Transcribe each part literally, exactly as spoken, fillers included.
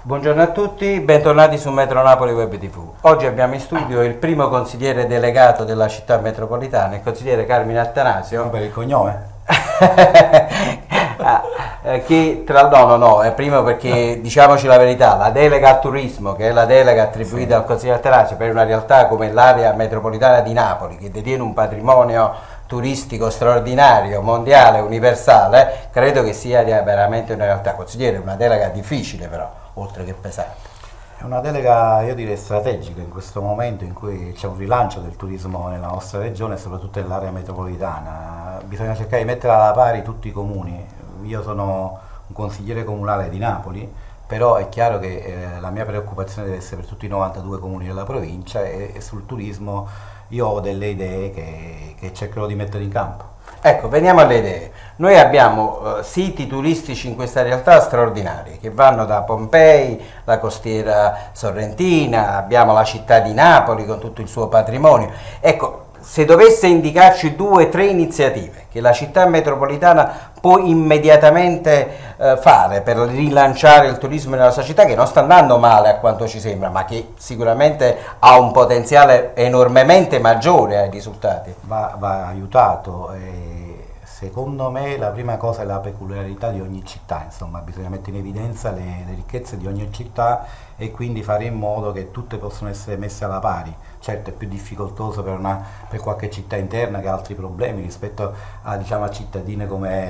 Buongiorno a tutti, bentornati su Metro Napoli Web ti vu. Oggi abbiamo in studio il primo consigliere delegato della città metropolitana, il consigliere Carmine Attanasio. Per il cognome? ah, eh, che tra no, no, no, è primo perché diciamoci la verità, la delega al turismo, che è la delega attribuita sì. al consigliere Attanasio per una realtà come l'area metropolitana di Napoli, che detiene un patrimonio turistico straordinario, mondiale, universale, credo che sia veramente una realtà. Consigliere, una delega difficile però, oltre che pesante. È una delega, io direi, strategica in questo momento in cui c'è un rilancio del turismo nella nostra regione e soprattutto nell'area metropolitana. Bisogna cercare di mettere alla pari tutti i comuni. Io sono un consigliere comunale di Napoli, però è chiaro che eh, la mia preoccupazione deve essere per tutti i novantadue comuni della provincia e, e sul turismo io ho delle idee che, che cercherò di mettere in campo. Ecco, veniamo alle idee. Noi abbiamo eh, siti turistici in questa realtà straordinari che vanno da Pompei, la costiera sorrentina, abbiamo la città di Napoli con tutto il suo patrimonio. Ecco, se dovesse indicarci due o tre iniziative che la città metropolitana può immediatamente eh, fare per rilanciare il turismo nella nostra città, che non sta andando male a quanto ci sembra, ma che sicuramente ha un potenziale enormemente maggiore ai risultati. Va, va aiutato. E secondo me la prima cosa è la peculiarità di ogni città, insomma bisogna mettere in evidenza le, le ricchezze di ogni città e quindi fare in modo che tutte possano essere messe alla pari. Certo è più difficoltoso per, una, per qualche città interna che ha altri problemi rispetto a, diciamo, a cittadine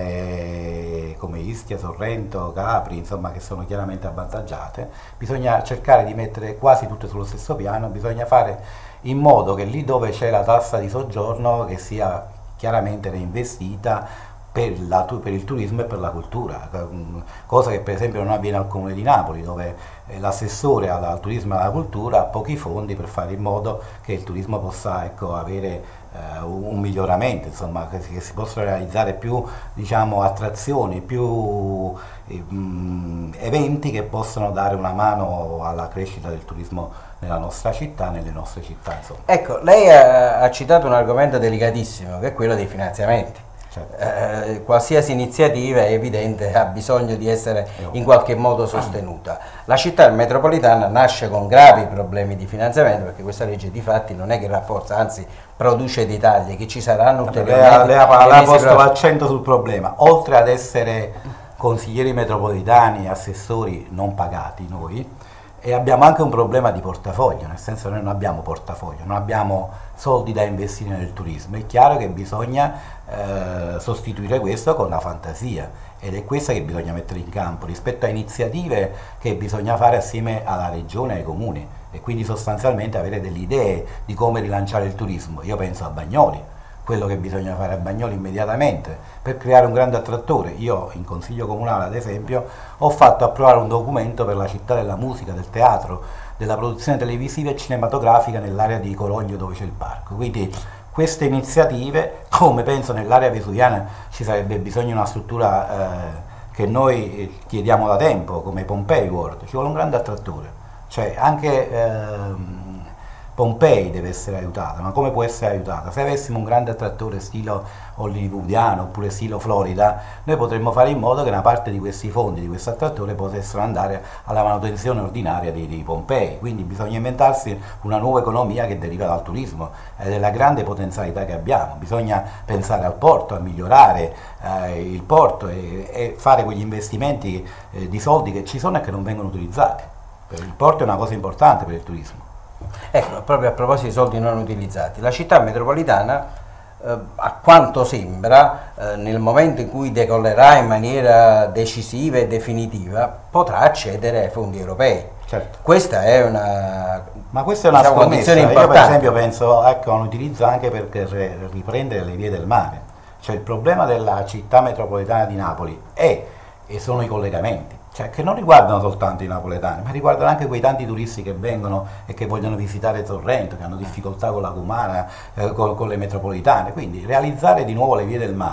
come, come Ischia, Sorrento, Capri, insomma, che sono chiaramente avvantaggiate. Bisogna cercare di mettere quasi tutte sullo stesso piano, bisogna fare in modo che lì dove c'è la tassa di soggiorno che sia chiaramente reinvestita per, la, per il turismo e per la cultura, cosa che per esempio non avviene al Comune di Napoli, dove l'assessore al, al turismo e alla cultura ha pochi fondi per fare in modo che il turismo possa, ecco, avere eh, un miglioramento, insomma, che, che si possano realizzare più, diciamo, attrazioni, più eh, mh, eventi che possano dare una mano alla crescita del turismo nella nostra città, nelle nostre città, insomma. Ecco, lei ha, ha citato un argomento delicatissimo, che è quello dei finanziamenti. Certo. Eh, qualsiasi iniziativa è evidente ha bisogno di essere in qualche modo sostenuta. La città metropolitana nasce con gravi problemi di finanziamento, perché questa legge di fatti non è che rafforza, anzi produce dei tagli che ci saranno ulteriormente. Lei ha posto l'accento sul problema. Oltre ad essere consiglieri metropolitani, assessori non pagati noi, e abbiamo anche un problema di portafoglio, nel senso che noi non abbiamo portafoglio, non abbiamo soldi da investire nel turismo. È chiaro che bisogna eh, sostituire questo con la fantasia, ed è questa che bisogna mettere in campo rispetto a iniziative che bisogna fare assieme alla regione e ai comuni, e quindi sostanzialmente avere delle idee di come rilanciare il turismo. Io penso a Bagnoli, quello che bisogna fare a Bagnoli immediatamente per creare un grande attrattore. Io in consiglio comunale, ad esempio, ho fatto approvare un documento per la città della musica, del teatro, della produzione televisiva e cinematografica nell'area di Cologno dove c'è il parco. Quindi queste iniziative, come penso nell'area vesuviana ci sarebbe bisogno di una struttura eh, che noi chiediamo da tempo, come Pompei World, ci vuole un grande attrattore, cioè anche eh, Pompei deve essere aiutata, ma come può essere aiutata? Se avessimo un grande attrattore stilo hollywoodiano oppure stilo Florida, noi potremmo fare in modo che una parte di questi fondi, di questo attrattore, potessero andare alla manutenzione ordinaria di, di Pompei. Quindi bisogna inventarsi una nuova economia che deriva dal turismo ed è la grande potenzialità che abbiamo. Bisogna pensare al porto, a migliorare eh, il porto e, e fare quegli investimenti eh, di soldi che ci sono e che non vengono utilizzati. Il porto è una cosa importante per il turismo. Ecco, proprio a proposito di soldi non utilizzati, la città metropolitana, eh, a quanto sembra, eh, nel momento in cui decollerà in maniera decisiva e definitiva, potrà accedere ai fondi europei. Certo. Questa è una, Ma questa è una diciamo, condizione importante. Io per esempio penso, ecco, a un utilizzo anche per riprendere le vie del mare. Cioè il problema della città metropolitana di Napoli è, e sono i collegamenti. Cioè, che non riguardano soltanto i napoletani, ma riguardano anche quei tanti turisti che vengono e che vogliono visitare Sorrento, che hanno difficoltà con la Cumana, eh, con, con le metropolitane. Quindi realizzare di nuovo le vie del mare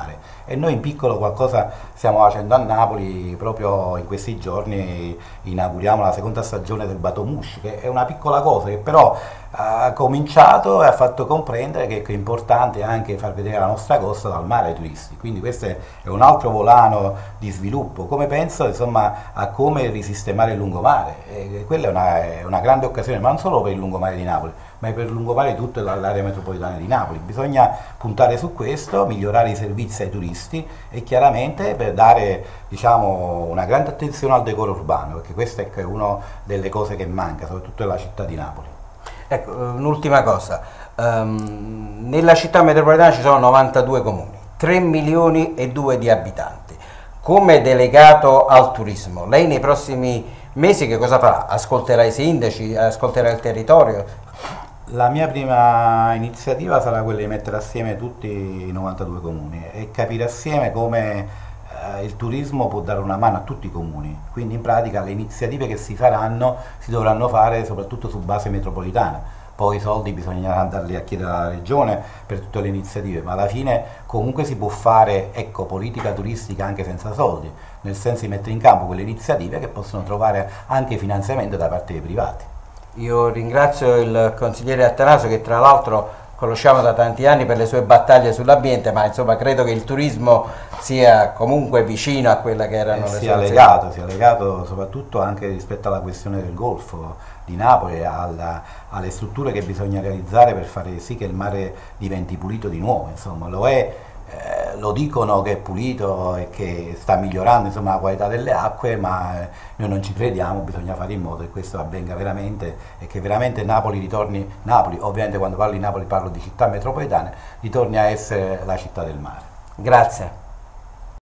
e noi in piccolo qualcosa stiamo facendo a Napoli. Proprio in questi giorni inauguriamo la seconda stagione del Batomush, che è una piccola cosa che però ha cominciato e ha fatto comprendere che è importante anche far vedere la nostra costa dal mare ai turisti, quindi questo è un altro volano di sviluppo, come penso insomma a come risistemare il lungomare, e quella è una, è una grande occasione, ma non solo per il lungomare di Napoli, ma per il lungomare di tutta l'area metropolitana di Napoli. Bisogna puntare su questo, migliorare i servizi ai turisti e chiaramente per dare, diciamo, una grande attenzione al decoro urbano, perché questa è una delle cose che manca, soprattutto nella città di Napoli. Ecco, un'ultima cosa, um, nella città metropolitana ci sono novantadue comuni, tre milioni e due di abitanti. Come delegato al turismo, lei nei prossimi mesi che cosa farà? Ascolterà i sindaci, ascolterà il territorio? La mia prima iniziativa sarà quella di mettere assieme tutti i novantadue comuni e capire assieme come eh, il turismo può dare una mano a tutti i comuni, quindi in pratica le iniziative che si faranno si dovranno fare soprattutto su base metropolitana. Poi i soldi bisogna andarli a chiedere alla regione per tutte le iniziative, ma alla fine comunque si può fare, ecco, politica turistica anche senza soldi, nel senso di mettere in campo quelle iniziative che possono trovare anche finanziamento da parte dei privati. Io ringrazio il consigliere Attanasio, che tra l'altro conosciamo da tanti anni per le sue battaglie sull'ambiente, ma insomma credo che il turismo sia comunque vicino a quella che erano eh, le sia sue legato, sia legato soprattutto anche rispetto alla questione del Golfo di Napoli, alla, alle strutture che bisogna realizzare per fare sì che il mare diventi pulito di nuovo, insomma lo è. Eh, lo dicono che è pulito e che sta migliorando insomma, la qualità delle acque, ma eh, noi non ci crediamo, bisogna fare in modo che questo avvenga veramente e che veramente Napoli ritorni, Napoli, ovviamente quando parlo di Napoli parlo di città metropolitane, ritorni a essere la città del mare. Grazie.